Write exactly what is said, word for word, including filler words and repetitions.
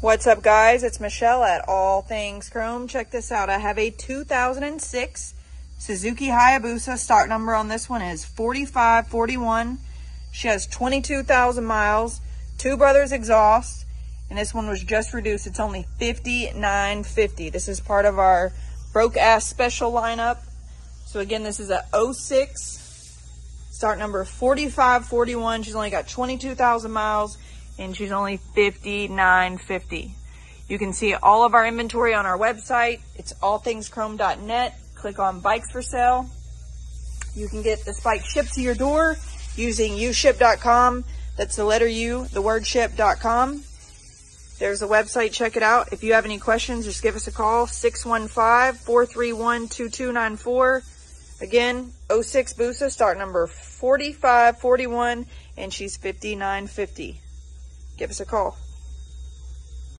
What's up, guys? It's Michelle at All Things Chrome. Check this out. I have a two thousand six Suzuki Hayabusa. Start number on this one is forty-five forty-one. She has twenty-two thousand miles, Two Brothers exhaust, and this one was just reduced. It's only fifty-nine fifty. This is part of our broke ass special lineup. So again, this is a oh six, start number forty-five forty-one. She's only got twenty-two thousand miles, and she's only fifty-nine fifty. You can see all of our inventory on our website. It's all things chrome dot net. Click on bikes for sale. You can get this bike shipped to your door using u ship dot com. That's the letter U, the word ship dot com. There's the website. Check it out. If you have any questions, just give us a call, six one five, four three one, two two nine four. Again, oh six Busa, start number forty-five forty-one, and she's fifty-nine fifty. Give us a call.